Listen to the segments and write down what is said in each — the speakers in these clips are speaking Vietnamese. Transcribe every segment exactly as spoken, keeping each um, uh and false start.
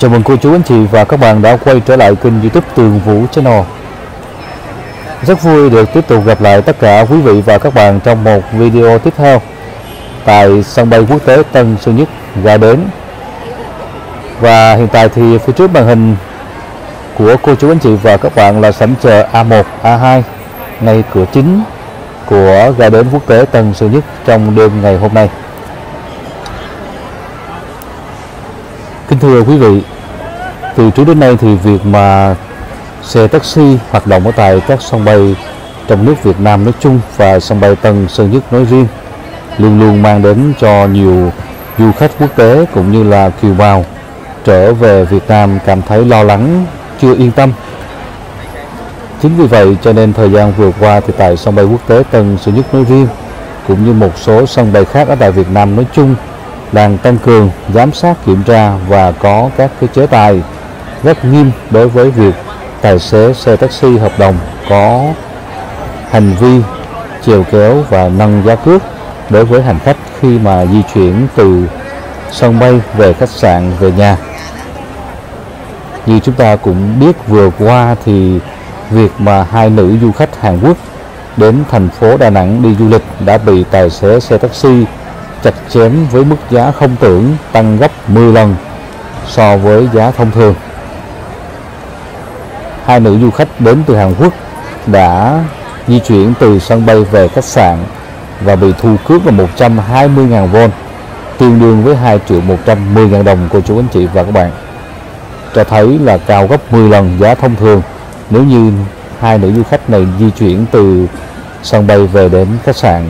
Chào mừng cô chú anh chị và các bạn đã quay trở lại kênh YouTube Tường Vũ Channel. Rất vui được tiếp tục gặp lại tất cả quý vị và các bạn trong một video tiếp theo tại sân bay quốc tế Tân Sơn Nhất ga đến. Và hiện tại thì phía trước màn hình của cô chú anh chị và các bạn là sảnh chờ A một, A hai, ngay cửa chính của ga đến quốc tế Tân Sơn Nhất trong đêm ngày hôm nay. Kính thưa quý vị, từ trước đến nay thì việc mà xe taxi hoạt động ở tại các sân bay trong nước Việt Nam nói chung và sân bay Tân Sơn Nhất nói riêng luôn luôn mang đến cho nhiều du khách quốc tế cũng như là kiều bào trở về Việt Nam cảm thấy lo lắng, chưa yên tâm. Chính vì vậy cho nên thời gian vừa qua thì tại sân bay quốc tế Tân Sơn Nhất nói riêng cũng như một số sân bay khác ở tại Việt Nam nói chung đang tăng cường giám sát, kiểm tra và có các cái chế tài rất nghiêm đối với việc tài xế xe taxi hợp đồng có hành vi chèo kéo và nâng giá cước đối với hành khách khi mà di chuyển từ sân bay về khách sạn về nhà. Như chúng ta cũng biết vừa qua thì việc mà hai nữ du khách Hàn Quốc đến thành phố Đà Nẵng đi du lịch đã bị tài xế xe taxi chặt chém với mức giá không tưởng, tăng gấp mười lần so với giá thông thường. Hai nữ du khách đến từ Hàn Quốc đã di chuyển từ sân bay về khách sạn và bị thu cước là một trăm hai mươi nghìn won, tương đương với hai triệu một trăm mười nghìn đồng cô chú anh chị và các bạn. Cho thấy là cao gấp mười lần giá thông thường nếu như hai nữ du khách này di chuyển từ sân bay về đến khách sạn.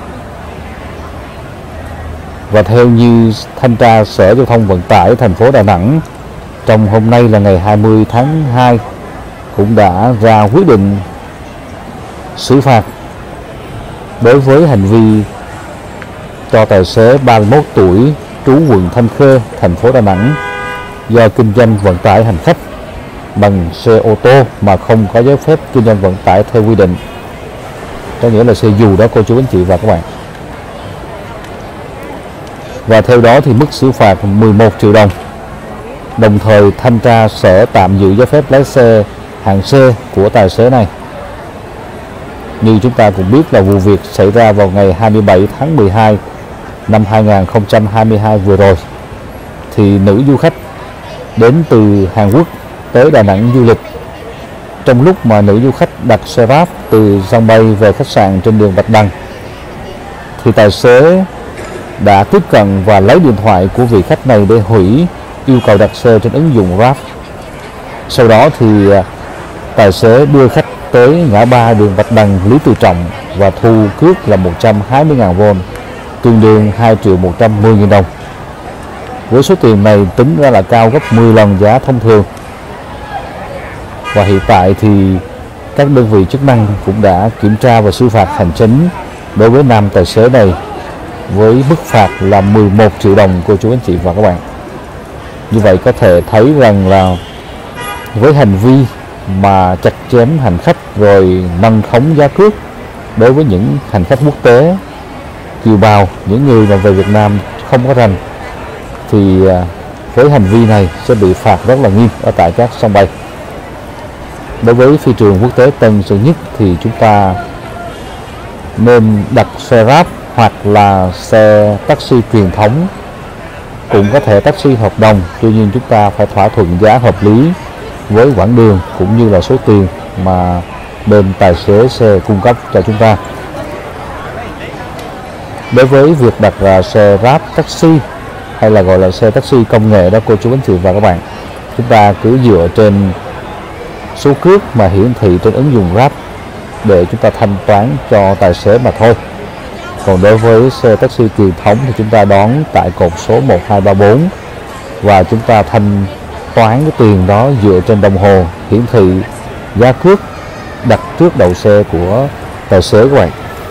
Và theo như thanh tra Sở Giao thông Vận tải thành phố Đà Nẵng, trong hôm nay là ngày hai mươi tháng hai cũng đã ra quyết định xử phạt đối với hành vi cho tài xế ba mươi mốt tuổi trú quận Thanh Khê, thành phố Đà Nẵng do kinh doanh vận tải hành khách bằng xe ô tô mà không có giấy phép kinh doanh vận tải theo quy định. Có nghĩa là xe dù đó cô chú anh chị và các bạn. Và theo đó thì mức xử phạt mười một triệu đồng. Đồng thời thanh tra sở tạm giữ giấy phép lái xe hạng C của tài xế này. Như chúng ta cũng biết là vụ việc xảy ra vào ngày hai mươi bảy tháng mười hai năm hai nghìn không trăm hai mươi hai vừa rồi. Thì nữ du khách đến từ Hàn Quốc tới Đà Nẵng du lịch. Trong lúc mà nữ du khách đặt xe Grab từ sân bay về khách sạn trên đường Bạch Đằng thì tài xế đã tiếp cận và lấy điện thoại của vị khách này để hủy yêu cầu đặt xe trên ứng dụng Grab. Sau đó thì tài xế đưa khách tới ngã ba đường Bạch Đằng Lý Tự Trọng và thu cước là một trăm hai mươi nghìn won, tương đương hai triệu một trăm mười nghìn đồng. Với số tiền này tính ra là cao gấp mười lần giá thông thường. Và hiện tại thì các đơn vị chức năng cũng đã kiểm tra và xử phạt hành chính đối với nam tài xế này với mức phạt là mười một triệu đồng cô chú anh chị và các bạn. Như vậy có thể thấy rằng là với hành vi mà chặt chém hành khách rồi nâng khống giá cước đối với những hành khách quốc tế, kiều bào, những người mà về Việt Nam không có rành, thì với hành vi này sẽ bị phạt rất là nghiêm ở tại các sân bay. Đối với phi trường quốc tế Tân Sơn Nhất thì chúng ta nên đặt xe Grab hoặc là xe taxi truyền thống, cũng có thể taxi hợp đồng. Tuy nhiên chúng ta phải thỏa thuận giá hợp lý với quãng đường cũng như là số tiền mà bên tài xế xe cung cấp cho chúng ta. Đối với việc đặt là xe Grab taxi hay là gọi là xe taxi công nghệ đó cô chú anh chị và các bạn, chúng ta cứ dựa trên số cước mà hiển thị trên ứng dụng Grab để chúng ta thanh toán cho tài xế mà thôi. Còn đối với xe taxi truyền thống thì chúng ta đón tại cột số một hai ba bốn và chúng ta thanh toán cái tiền đó dựa trên đồng hồ hiển thị giá cước đặt trước đầu xe của tài xế các bạn.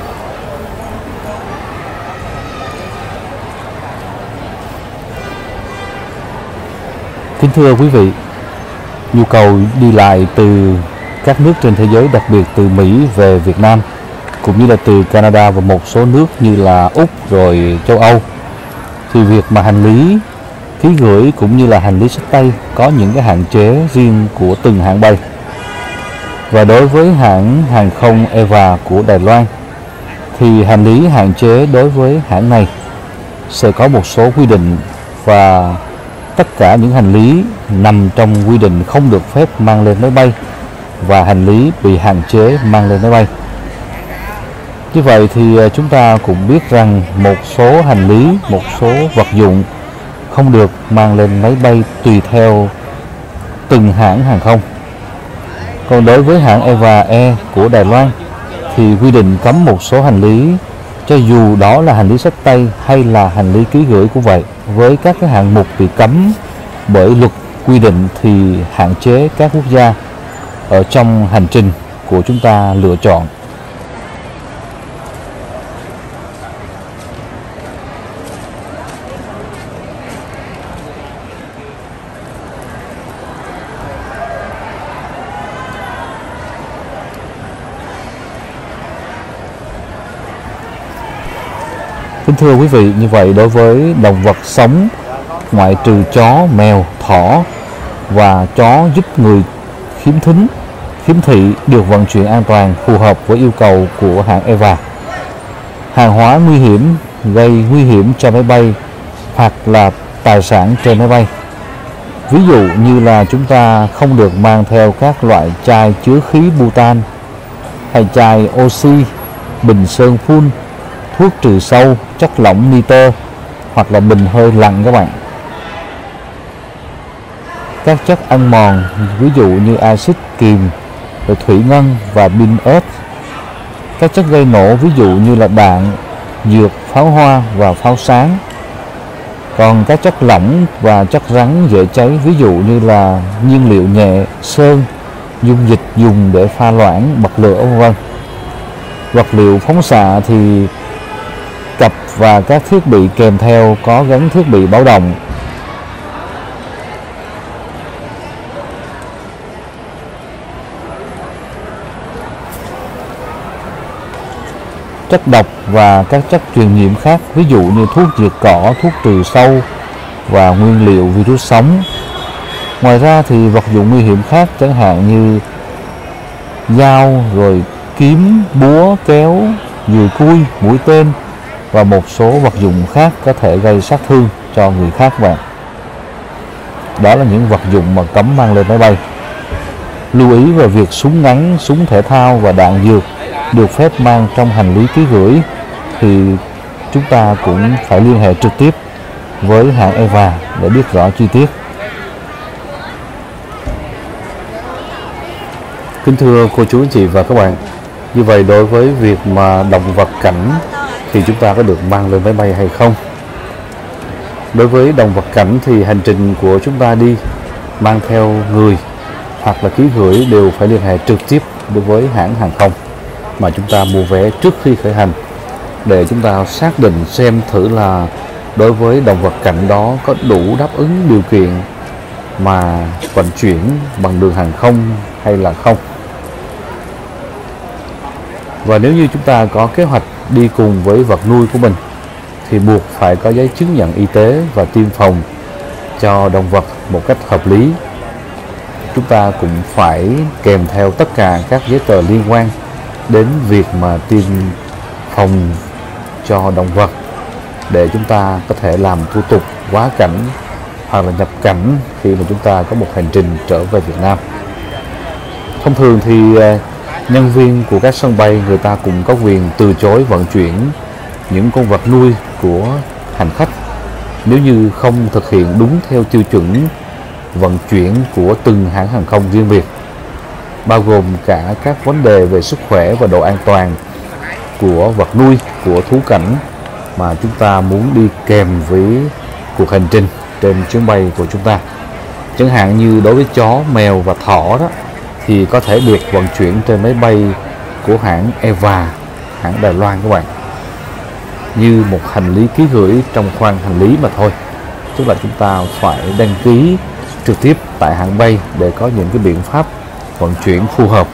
Kính thưa quý vị, nhu cầu đi lại từ các nước trên thế giới, đặc biệt từ Mỹ về Việt Nam cũng như là từ Canada và một số nước như là Úc rồi châu Âu, thì việc mà hành lý ký gửi cũng như là hành lý xách tay có những cái hạn chế riêng của từng hãng bay. Và đối với hãng hàng không Eva của Đài Loan thì hành lý hạn chế đối với hãng này sẽ có một số quy định, và tất cả những hành lý nằm trong quy định không được phép mang lên máy bay và hành lý bị hạn chế mang lên máy bay. Như vậy thì chúng ta cũng biết rằng một số hành lý, một số vật dụng không được mang lên máy bay tùy theo từng hãng hàng không. Còn đối với hãng Eva Air của Đài Loan thì quy định cấm một số hành lý, cho dù đó là hành lý xách tay hay là hành lý ký gửi cũng vậy. Với các cái hạng mục bị cấm bởi luật quy định thì hạn chế các quốc gia ở trong hành trình của chúng ta lựa chọn. Kính thưa quý vị, như vậy đối với động vật sống ngoại trừ chó, mèo, thỏ và chó giúp người khiếm thính, khiếm thị được vận chuyển an toàn phù hợp với yêu cầu của hãng Eva. Hàng hóa nguy hiểm gây nguy hiểm cho máy bay hoặc là tài sản trên máy bay. Ví dụ như là chúng ta không được mang theo các loại chai chứa khí butan hay chai oxy, bình sơn phun, thuốc trừ sâu, chất lỏng nitơ hoặc là bình hơi lặn các bạn. Các chất ăn mòn ví dụ như axit kiềm, thủy ngân và pin ớt. Các chất gây nổ ví dụ như là đạn, dược, pháo hoa và pháo sáng. Còn các chất lỏng và chất rắn dễ cháy ví dụ như là nhiên liệu nhẹ, sơn, dung dịch dùng để pha loãng, bật lửa vân vân. Vật liệu phóng xạ thì cặp và các thiết bị kèm theo có gắn thiết bị báo động. Chất độc và các chất truyền nhiễm khác ví dụ như thuốc diệt cỏ, thuốc trừ sâu và nguyên liệu virus sống. Ngoài ra thì vật dụng nguy hiểm khác chẳng hạn như dao, rồi kiếm, búa, kéo, dùi cui, mũi tên và một số vật dụng khác có thể gây sát thương cho người khác bạn. Đó là những vật dụng mà cấm mang lên máy bay. Lưu ý về việc súng ngắn, súng thể thao và đạn dược được phép mang trong hành lý ký gửi thì chúng ta cũng phải liên hệ trực tiếp với hãng Eva để biết rõ chi tiết. Kính thưa cô chú anh chị và các bạn, như vậy đối với việc mà động vật cảnh thì chúng ta có được mang lên máy bay hay không? Đối với động vật cảnh thì hành trình của chúng ta đi mang theo người hoặc là ký gửi đều phải liên hệ trực tiếp đối với hãng hàng không mà chúng ta mua vé trước khi khởi hành, để chúng ta xác định xem thử là đối với động vật cảnh đó có đủ đáp ứng điều kiện mà vận chuyển bằng đường hàng không hay là không. Và nếu như chúng ta có kế hoạch đi cùng với vật nuôi của mình thì buộc phải có giấy chứng nhận y tế và tiêm phòng cho động vật một cách hợp lý. Chúng ta cũng phải kèm theo tất cả các giấy tờ liên quan đến việc mà tiêm phòng cho động vật để chúng ta có thể làm thủ tục quá cảnh hoặc là nhập cảnh khi mà chúng ta có một hành trình trở về Việt Nam. Thông thường thì nhân viên của các sân bay người ta cũng có quyền từ chối vận chuyển những con vật nuôi của hành khách nếu như không thực hiện đúng theo tiêu chuẩn vận chuyển của từng hãng hàng không riêng biệt, bao gồm cả các vấn đề về sức khỏe và độ an toàn của vật nuôi, của thú cảnh mà chúng ta muốn đi kèm với cuộc hành trình trên chuyến bay của chúng ta. Chẳng hạn như đối với chó, mèo và thỏ đó thì có thể được vận chuyển trên máy bay của hãng Eva, hãng Đài Loan các bạn, như một hành lý ký gửi trong khoang hành lý mà thôi. Tức là chúng ta phải đăng ký trực tiếp tại hãng bay để có những cái biện pháp vận chuyển phù hợp.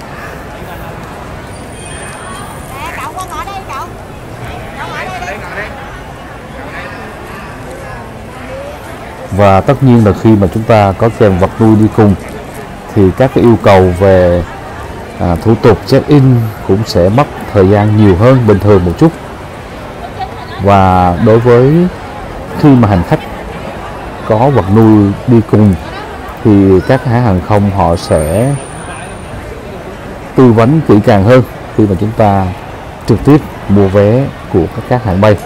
Và tất nhiên là khi mà chúng ta có kèm vật nuôi đi cùng thì các cái yêu cầu về à, thủ tục check-in cũng sẽ mất thời gian nhiều hơn bình thường một chút. Và đối với khi mà hành khách có vật nuôi đi cùng thì các hãng hàng không họ sẽ tư vấn kỹ càng hơn khi mà chúng ta trực tiếp mua vé của các hãng bay.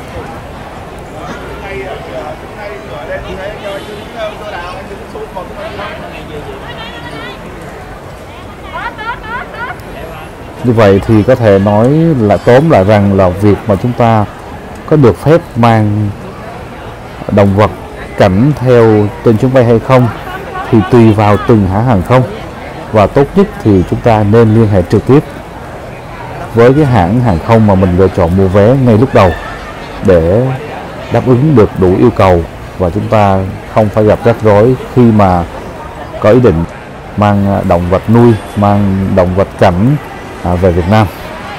Như vậy thì có thể nói là tóm lại rằng là việc mà chúng ta có được phép mang động vật cảnh theo trên chuyến bay hay không thì tùy vào từng hãng hàng không, và tốt nhất thì chúng ta nên liên hệ trực tiếp với cái hãng hàng không mà mình lựa chọn mua vé ngay lúc đầu để đáp ứng được đủ yêu cầu, và chúng ta không phải gặp rắc rối khi mà có ý định mang động vật nuôi, mang động vật cảnh à, về Việt Nam.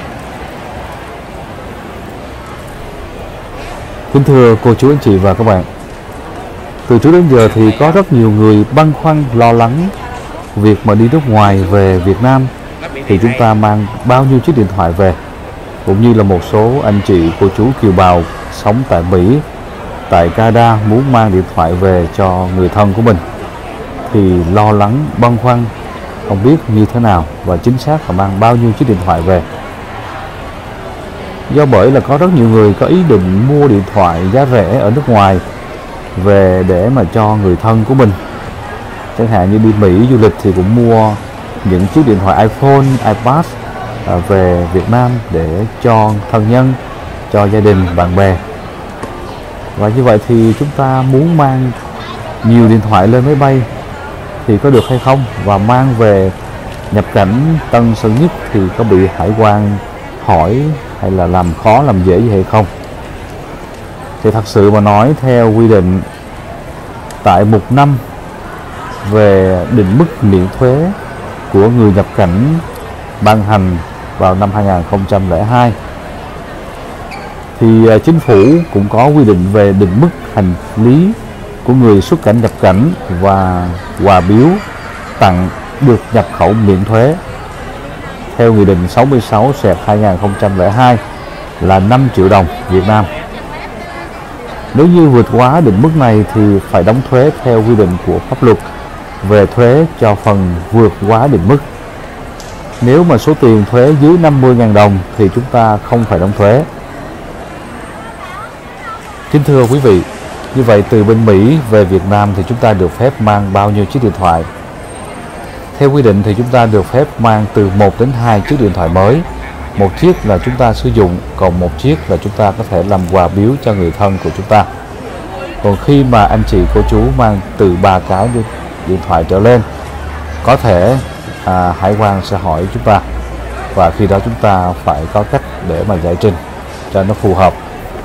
Kính thưa cô chú anh chị và các bạn, từ trước đến giờ thì có rất nhiều người băn khoăn lo lắng việc mà đi nước ngoài về Việt Nam thì chúng ta mang bao nhiêu chiếc điện thoại về, cũng như là một số anh chị cô chú kiều bào sống tại Mỹ, tại Canada muốn mang điện thoại về cho người thân của mình thì lo lắng băn khoăn không biết như thế nào và chính xác là mang bao nhiêu chiếc điện thoại về. Do bởi là có rất nhiều người có ý định mua điện thoại giá rẻ ở nước ngoài về để mà cho người thân của mình. Chẳng hạn như đi Mỹ du lịch thì cũng mua những chiếc điện thoại iPhone, iPad về Việt Nam để cho thân nhân, cho gia đình, bạn bè. Và như vậy thì chúng ta muốn mang nhiều điện thoại lên máy bay thì có được hay không, và mang về nhập cảnh Tân Sơn Nhất thì có bị hải quan hỏi hay là làm khó làm dễ gì hay không. Thì thật sự mà nói, theo quy định tại mục năm về định mức miễn thuế của người nhập cảnh ban hành vào năm hai nghìn không trăm lẻ hai thì chính phủ cũng có quy định về định mức hành lý của người xuất cảnh nhập cảnh và quà biếu tặng được nhập khẩu miễn thuế theo Nghị định sáu mươi sáu xẹt hai nghìn không trăm lẻ hai là năm triệu đồng Việt Nam. Nếu như vượt quá định mức này thì phải đóng thuế theo quy định của pháp luật về thuế cho phần vượt quá định mức. Nếu mà số tiền thuế dưới năm mươi nghìn đồng thì chúng ta không phải đóng thuế. Kính thưa quý vị, như vậy từ bên Mỹ về Việt Nam thì chúng ta được phép mang bao nhiêu chiếc điện thoại? Theo quy định thì chúng ta được phép mang từ một đến hai chiếc điện thoại mới. Một chiếc là chúng ta sử dụng, còn một chiếc là chúng ta có thể làm quà biếu cho người thân của chúng ta. Còn khi mà anh chị cô chú mang từ ba cái điện thoại trở lên, có thể à, hải quan sẽ hỏi chúng ta, và khi đó chúng ta phải có cách để mà giải trình cho nó phù hợp.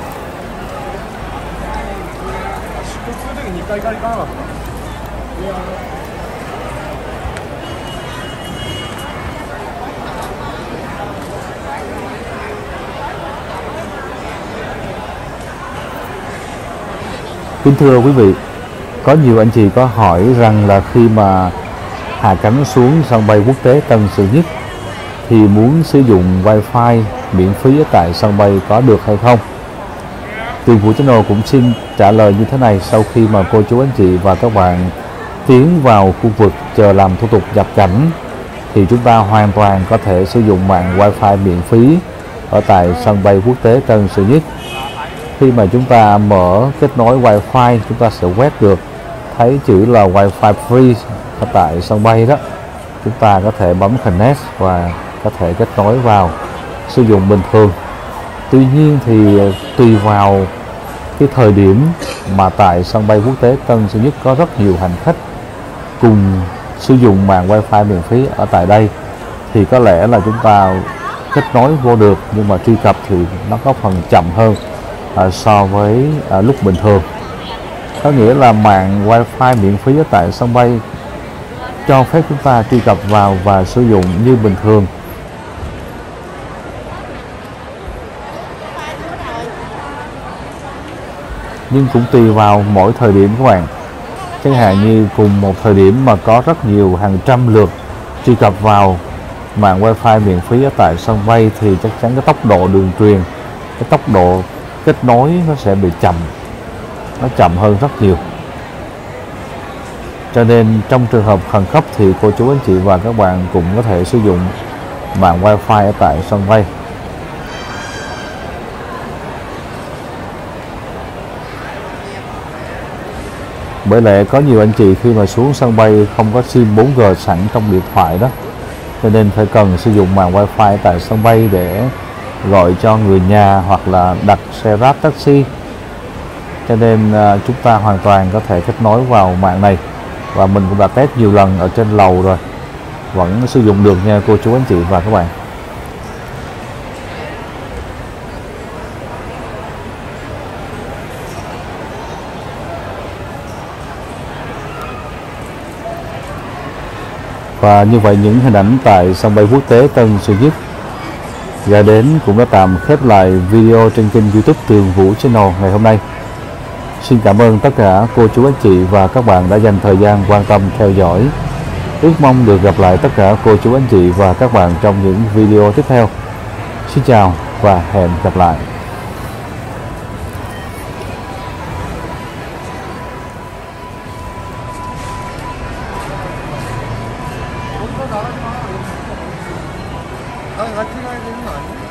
Kính thưa quý vị, có nhiều anh chị có hỏi rằng là khi mà hạ cánh xuống sân bay quốc tế Tân Sơn Nhất thì muốn sử dụng wifi miễn phí ở tại sân bay có được hay không? Tường Vũ Channel cũng xin trả lời như thế này. Sau khi mà cô chú anh chị và các bạn tiến vào khu vực chờ làm thủ tục nhập cảnh thì chúng ta hoàn toàn có thể sử dụng mạng wifi miễn phí ở tại sân bay quốc tế Tân Sơn Nhất. Khi mà chúng ta mở kết nối wifi, chúng ta sẽ quét được thấy chữ là wifi free ở tại sân bay đó. Chúng ta có thể bấm connect và có thể kết nối vào sử dụng bình thường. Tuy nhiên thì tùy vào cái thời điểm mà tại sân bay quốc tế Tân Sơn Nhất có rất nhiều hành khách cùng sử dụng mạng wifi miễn phí ở tại đây thì có lẽ là chúng ta kết nối vô được, nhưng mà truy cập thì nó có phần chậm hơn à, so với à, lúc bình thường. Có nghĩa là mạng wifi miễn phí ở tại sân bay cho phép chúng ta truy cập vào và sử dụng như bình thường. Nhưng cũng tùy vào mỗi thời điểm các bạn. Chẳng hạn như cùng một thời điểm mà có rất nhiều hàng trăm lượt truy cập vào mạng wifi miễn phí ở tại sân bay thì chắc chắn cái tốc độ đường truyền, cái tốc độ kết nối nó sẽ bị chậm, nó chậm hơn rất nhiều. Cho nên trong trường hợp khẩn cấp thì cô chú anh chị và các bạn cũng có thể sử dụng mạng wifi ở tại sân bay. Bởi lẽ có nhiều anh chị khi mà xuống sân bay không có sim bốn G sẵn trong điện thoại đó, cho nên phải cần sử dụng mạng wifi tại sân bay để gọi cho người nhà hoặc là đặt xe Grab taxi. Cho nên uh, chúng ta hoàn toàn có thể kết nối vào mạng này, và mình cũng đã test nhiều lần ở trên lầu rồi, vẫn sử dụng được nha cô chú anh chị và các bạn. Và như vậy những hình ảnh tại sân bay quốc tế Tân Sơn Nhất ra đến cũng đã tạm khép lại video trên kênh YouTube Tường Vũ Channel ngày hôm nay. Xin cảm ơn tất cả cô chú anh chị và các bạn đã dành thời gian quan tâm theo dõi. Ước mong được gặp lại tất cả cô chú anh chị và các bạn trong những video tiếp theo. Xin chào và hẹn gặp lại. 아, 같이 가야 되는 거 아니야?